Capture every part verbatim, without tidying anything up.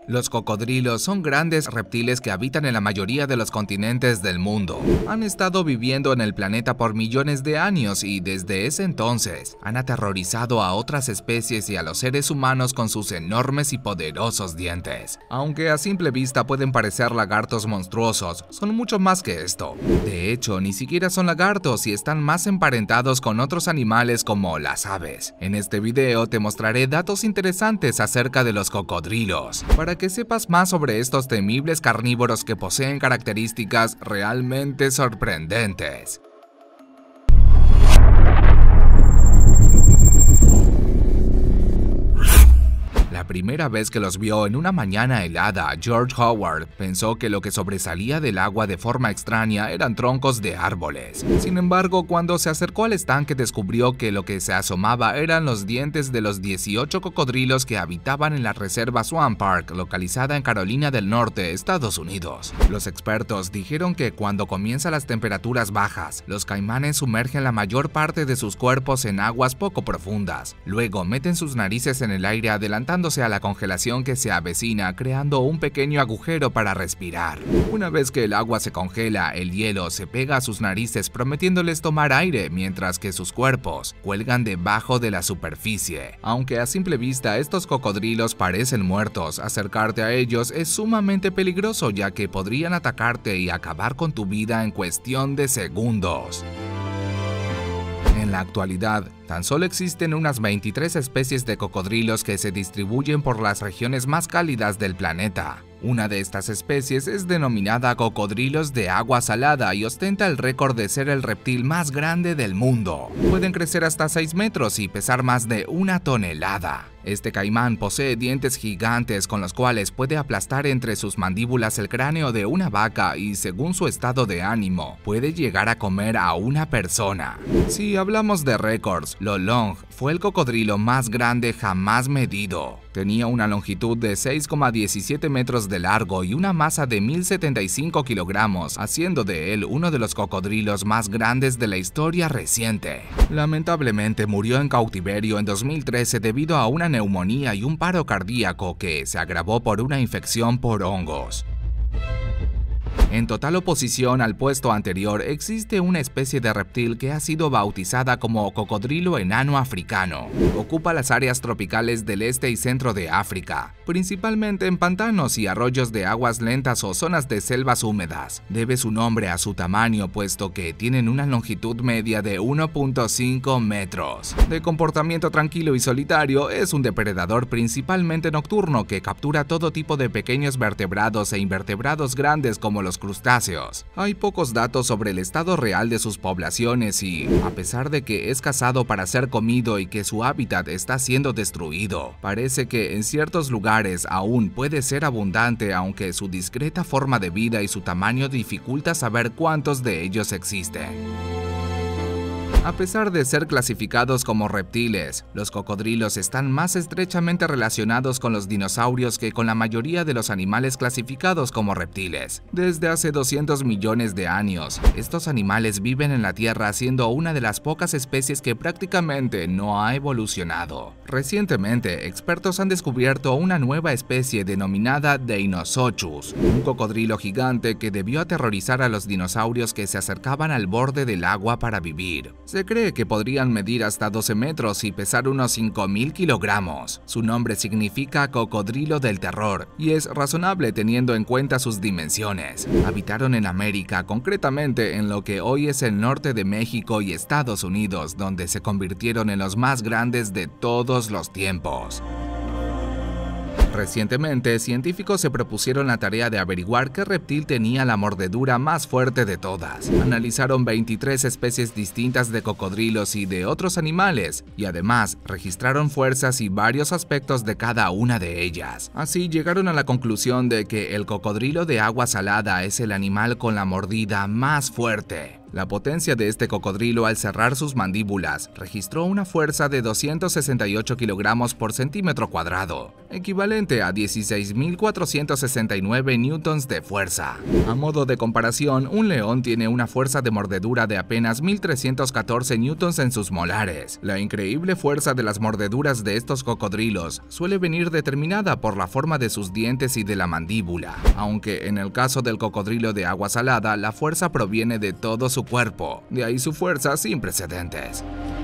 Los cocodrilos son grandes reptiles que habitan en la mayoría de los continentes del mundo. Han estado viviendo en el planeta por millones de años y desde ese entonces han aterrorizado a otras especies y a los seres humanos con sus enormes y poderosos dientes. Aunque a simple vista pueden parecer lagartos monstruosos, son mucho más que esto. De hecho, ni siquiera son lagartos y están más emparentados con otros animales como las aves. En este video te mostraré datos interesantes acerca de los cocodrilos, para que sepas más sobre estos temibles carnívoros que poseen características realmente sorprendentes. La primera vez que los vio en una mañana helada, George Howard pensó que lo que sobresalía del agua de forma extraña eran troncos de árboles. Sin embargo, cuando se acercó al estanque descubrió que lo que se asomaba eran los dientes de los dieciocho cocodrilos que habitaban en la reserva Swan Park, localizada en Carolina del Norte, Estados Unidos. Los expertos dijeron que cuando comienzan las temperaturas bajas, los caimanes sumergen la mayor parte de sus cuerpos en aguas poco profundas. Luego meten sus narices en el aire adelantando a la congelación que se avecina, creando un pequeño agujero para respirar. Una vez que el agua se congela, el hielo se pega a sus narices prometiéndoles tomar aire, mientras que sus cuerpos cuelgan debajo de la superficie. Aunque a simple vista estos cocodrilos parecen muertos, acercarte a ellos es sumamente peligroso, ya que podrían atacarte y acabar con tu vida en cuestión de segundos. En la actualidad, tan solo existen unas veintitrés especies de cocodrilos que se distribuyen por las regiones más cálidas del planeta. Una de estas especies es denominada cocodrilos de agua salada y ostenta el récord de ser el reptil más grande del mundo. Pueden crecer hasta seis metros y pesar más de una tonelada. Este caimán posee dientes gigantes con los cuales puede aplastar entre sus mandíbulas el cráneo de una vaca y, según su estado de ánimo, puede llegar a comer a una persona. Si hablamos de récords, Lolong fue el cocodrilo más grande jamás medido. Tenía una longitud de seis coma diecisiete metros de largo y una masa de mil setenta y cinco kilogramos, haciendo de él uno de los cocodrilos más grandes de la historia reciente. Lamentablemente murió en cautiverio en dos mil trece debido a una neumonía y un paro cardíaco que se agravó por una infección por hongos. En total oposición al puesto anterior, existe una especie de reptil que ha sido bautizada como cocodrilo enano africano. Ocupa las áreas tropicales del este y centro de África, principalmente en pantanos y arroyos de aguas lentas o zonas de selvas húmedas. Debe su nombre a su tamaño, puesto que tienen una longitud media de uno punto cinco metros. De comportamiento tranquilo y solitario, es un depredador principalmente nocturno que captura todo tipo de pequeños vertebrados e invertebrados grandes como los crustáceos. Hay pocos datos sobre el estado real de sus poblaciones y, a pesar de que es cazado para ser comido y que su hábitat está siendo destruido, parece que en ciertos lugares aún puede ser abundante, aunque su discreta forma de vida y su tamaño dificulta saber cuántos de ellos existen. A pesar de ser clasificados como reptiles, los cocodrilos están más estrechamente relacionados con los dinosaurios que con la mayoría de los animales clasificados como reptiles. Desde hace doscientos millones de años, estos animales viven en la Tierra, siendo una de las pocas especies que prácticamente no ha evolucionado. Recientemente, expertos han descubierto una nueva especie denominada Deinosuchus, un cocodrilo gigante que debió aterrorizar a los dinosaurios que se acercaban al borde del agua para vivir. Se cree que podrían medir hasta doce metros y pesar unos cinco mil kilogramos. Su nombre significa cocodrilo del terror y es razonable teniendo en cuenta sus dimensiones. Habitaron en América, concretamente en lo que hoy es el norte de México y Estados Unidos, donde se convirtieron en los más grandes de todos los tiempos. Recientemente, científicos se propusieron la tarea de averiguar qué reptil tenía la mordedura más fuerte de todas. Analizaron veintitrés especies distintas de cocodrilos y de otros animales, y además registraron fuerzas y varios aspectos de cada una de ellas. Así llegaron a la conclusión de que el cocodrilo de agua salada es el animal con la mordida más fuerte. La potencia de este cocodrilo al cerrar sus mandíbulas registró una fuerza de doscientos sesenta y ocho kilogramos por centímetro cuadrado, equivalente a dieciséis mil cuatrocientos sesenta y nueve newtons de fuerza. A modo de comparación, un león tiene una fuerza de mordedura de apenas mil trescientos catorce newtons en sus molares. La increíble fuerza de las mordeduras de estos cocodrilos suele venir determinada por la forma de sus dientes y de la mandíbula, aunque en el caso del cocodrilo de agua salada, la fuerza proviene de todo su cuerpo, de ahí su fuerza sin precedentes.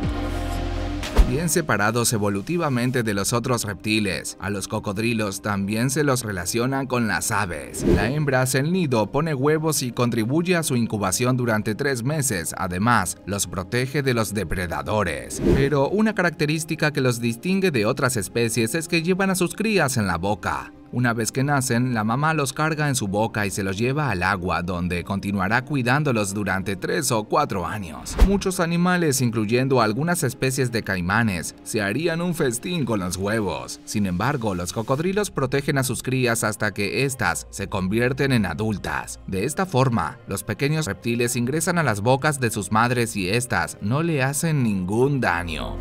Bien separados evolutivamente de los otros reptiles, a los cocodrilos también se los relaciona con las aves. La hembra hace el nido, pone huevos y contribuye a su incubación durante tres meses, además, los protege de los depredadores. Pero una característica que los distingue de otras especies es que llevan a sus crías en la boca. Una vez que nacen, la mamá los carga en su boca y se los lleva al agua, donde continuará cuidándolos durante tres o cuatro años. Muchos animales, incluyendo algunas especies de caimanes, se harían un festín con los huevos. Sin embargo, los cocodrilos protegen a sus crías hasta que éstas se convierten en adultas. De esta forma, los pequeños reptiles ingresan a las bocas de sus madres y éstas no le hacen ningún daño.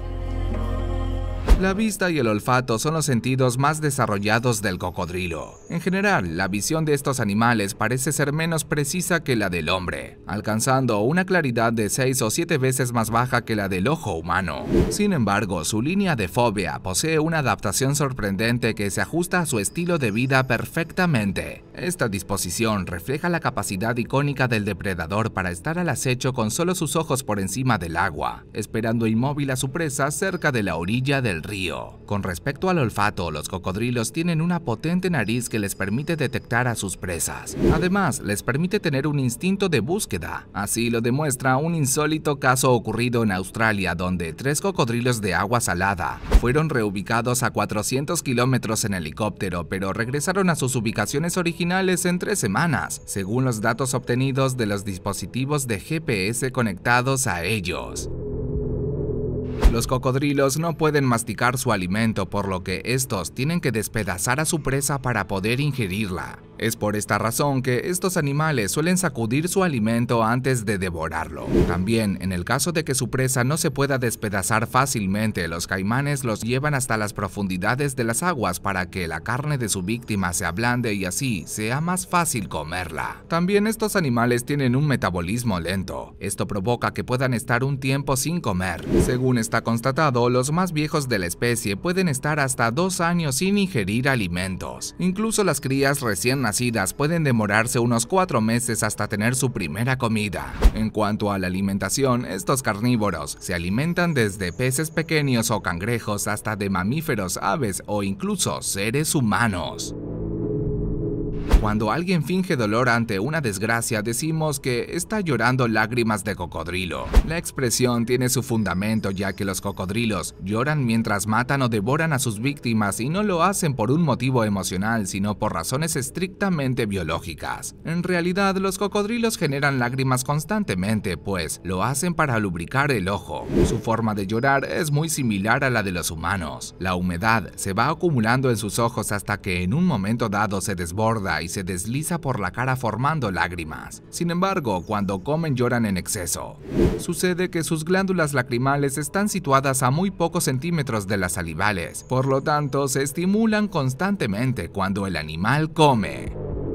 La vista y el olfato son los sentidos más desarrollados del cocodrilo. En general, la visión de estos animales parece ser menos precisa que la del hombre, alcanzando una claridad de seis o siete veces más baja que la del ojo humano. Sin embargo, su línea de fobia posee una adaptación sorprendente que se ajusta a su estilo de vida perfectamente. Esta disposición refleja la capacidad icónica del depredador para estar al acecho con solo sus ojos por encima del agua, esperando inmóvil a su presa cerca de la orilla del río. Con respecto al olfato, los cocodrilos tienen una potente nariz que les permite detectar a sus presas. Además, les permite tener un instinto de búsqueda. Así lo demuestra un insólito caso ocurrido en Australia, donde tres cocodrilos de agua salada fueron reubicados a cuatrocientos kilómetros en helicóptero, pero regresaron a sus ubicaciones originales en tres semanas, según los datos obtenidos de los dispositivos de G P S conectados a ellos. Los cocodrilos no pueden masticar su alimento, por lo que estos tienen que despedazar a su presa para poder ingerirla. Es por esta razón que estos animales suelen sacudir su alimento antes de devorarlo. También, en el caso de que su presa no se pueda despedazar fácilmente, los caimanes los llevan hasta las profundidades de las aguas para que la carne de su víctima se ablande y así sea más fácil comerla. También estos animales tienen un metabolismo lento. Esto provoca que puedan estar un tiempo sin comer. Según está constatado, los más viejos de la especie pueden estar hasta dos años sin ingerir alimentos. Incluso las crías recién nacidas pueden demorarse unos cuatro meses hasta tener su primera comida. En cuanto a la alimentación, estos carnívoros se alimentan desde peces pequeños o cangrejos hasta de mamíferos, aves o incluso seres humanos. Cuando alguien finge dolor ante una desgracia, decimos que está llorando lágrimas de cocodrilo. La expresión tiene su fundamento, ya que los cocodrilos lloran mientras matan o devoran a sus víctimas y no lo hacen por un motivo emocional, sino por razones estrictamente biológicas. En realidad, los cocodrilos generan lágrimas constantemente, pues lo hacen para lubricar el ojo. Su forma de llorar es muy similar a la de los humanos. La humedad se va acumulando en sus ojos hasta que en un momento dado se desborda y se desliza por la cara formando lágrimas. Sin embargo, cuando comen lloran en exceso. Sucede que sus glándulas lacrimales están situadas a muy pocos centímetros de las salivales, por lo tanto se estimulan constantemente cuando el animal come.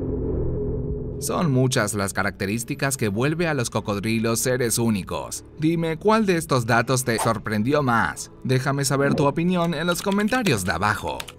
Son muchas las características que vuelve a los cocodrilos seres únicos. Dime cuál de estos datos te sorprendió más. Déjame saber tu opinión en los comentarios de abajo.